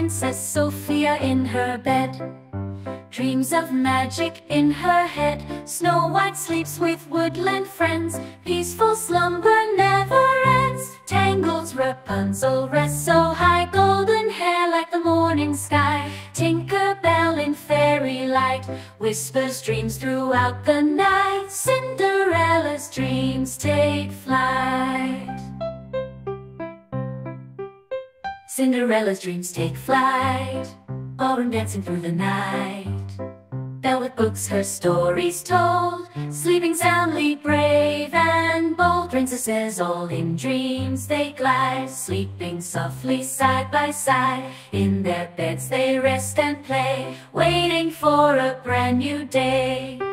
Princess Sophia in her bed. Dreams of magic in her head. Snow White sleeps with woodland friends. Peaceful slumber never ends. Tangled's Rapunzel rests so high. Golden hair like the morning sky. Tinker Bell in fairy light whispers dreams throughout the night. Cinderella's dreams take flight. Cinderella's dreams take flight. Ballroom dancing through the night. Belle with books her stories told, sleeping soundly brave and bold. Princesses all in dreams they glide, sleeping softly side by side. In their beds they rest and play, waiting for a brand new day.